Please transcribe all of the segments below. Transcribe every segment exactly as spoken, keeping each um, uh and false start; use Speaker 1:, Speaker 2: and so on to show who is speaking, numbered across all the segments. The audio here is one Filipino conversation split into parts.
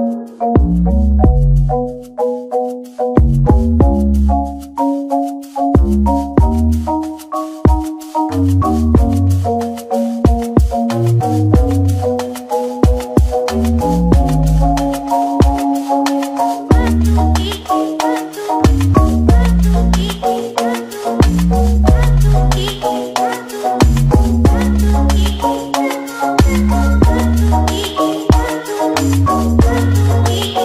Speaker 1: We'll be right back.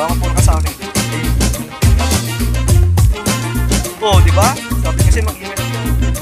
Speaker 1: makapuro ka sa akin. Oo, di ba? Sabi kasi mag-email ako.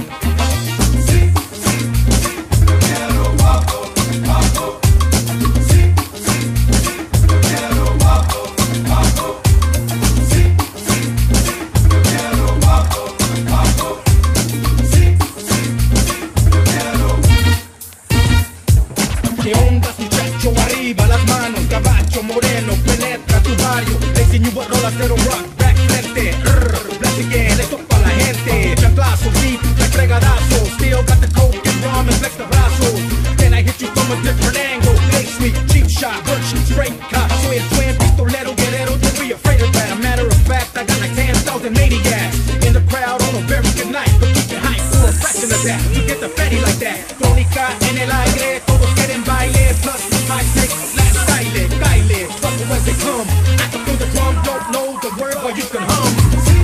Speaker 2: ¿Qué onda, muchacho? Arriba las manos, caballo moreno, penetra tu barrio. Le enseño a rolas de rock, back frente. Rrr, blast again, esto pa' la gente. Chanclazo, deep, like fregadazo. Still got the coke and rum and flex the brazos. Then I hit you from a different angle. Play sweet, cheap shot, virtue, straight cut. Soy el twin, pistolero, guerrero, don't be afraid of that. A matter of fact, I got like ten thousand maniacs in the crowd on a very good night. But keep it hype for a fraction of that. You get the fatty like that. Tónica en el aire, todos quieren baile. Plus my six, last style, Kyle, fuck as they come. I can feel the drum, don't know the word, but you can hum.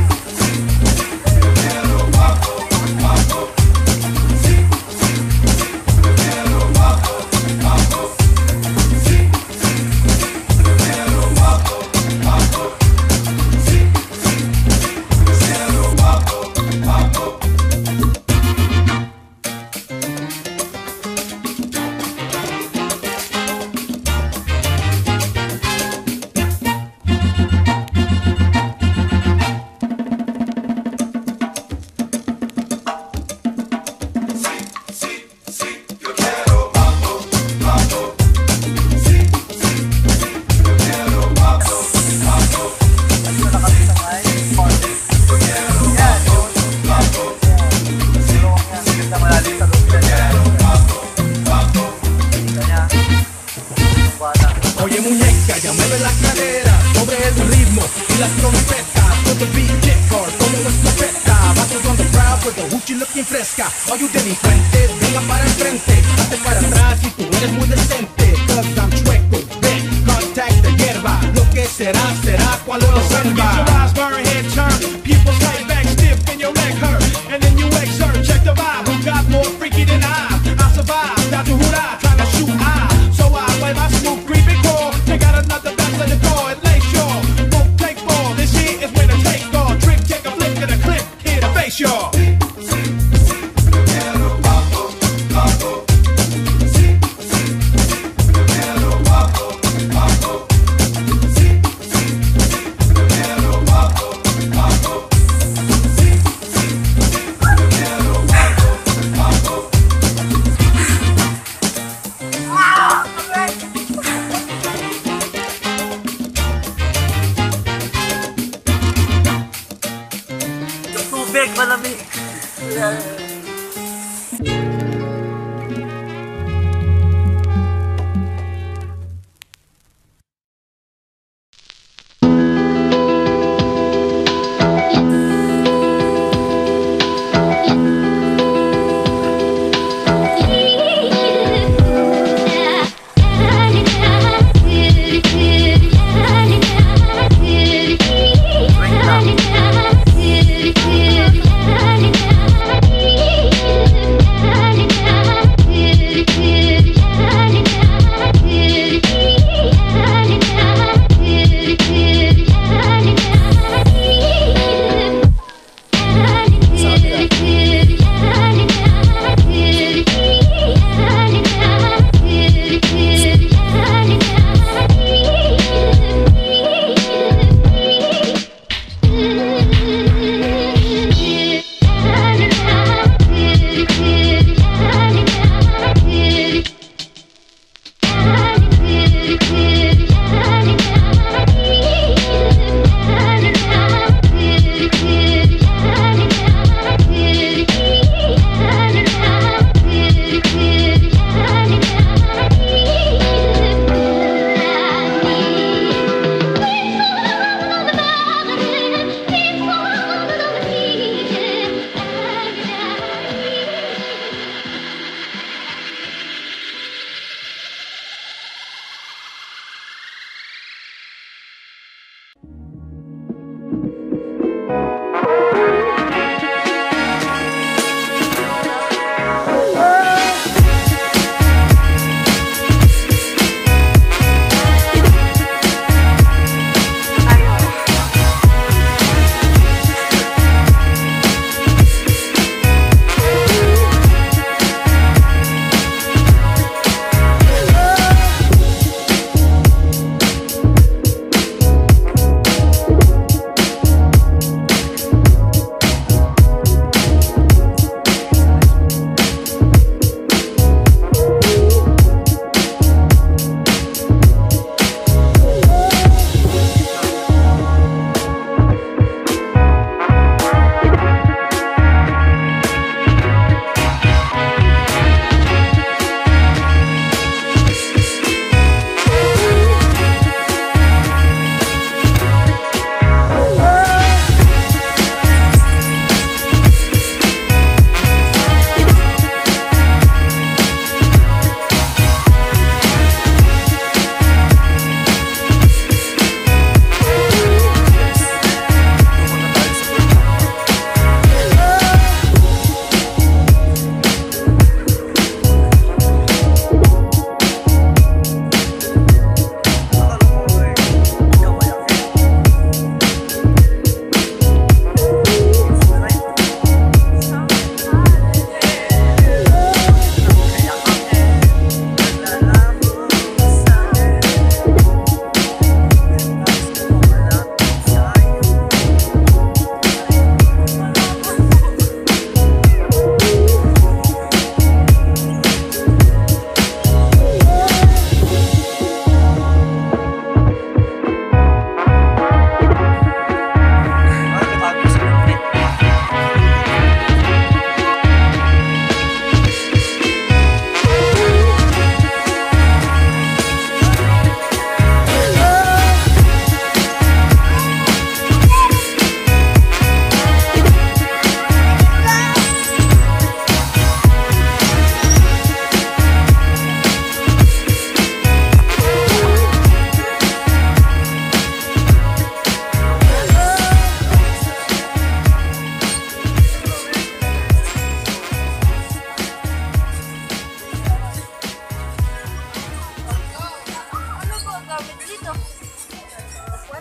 Speaker 2: Oye muñeca, ya mueve la cadera sobre el ritmo y las trompetas. Put the beat kick hard como escopeta. Vatos on the crowd with the hoochie looking fresca. All you delincuentes, venga para enfrente. Hazte para atrás y tú eres muy decente. Cause I'm chueco, ven, contact the hierba. Lo que será, será cuando lo salva. Your eyes burn, head turn, pupils right back stiff and your leg hurt. And then you exert, check the vibe. Who got more freaky than I? I survived, down to Hurrah, trying to shoot I. So I play my smooth creeping core. They got another battle in the door at Lake Shore. Won't take ball, this shit is winner take all. Trick, take a flick to the clip, hit a face y'all.
Speaker 1: Tubig, malamig.
Speaker 3: Yeah.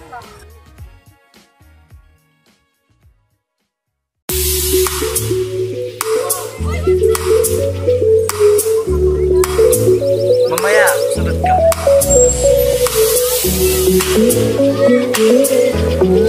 Speaker 1: Mamaya, sunod ka.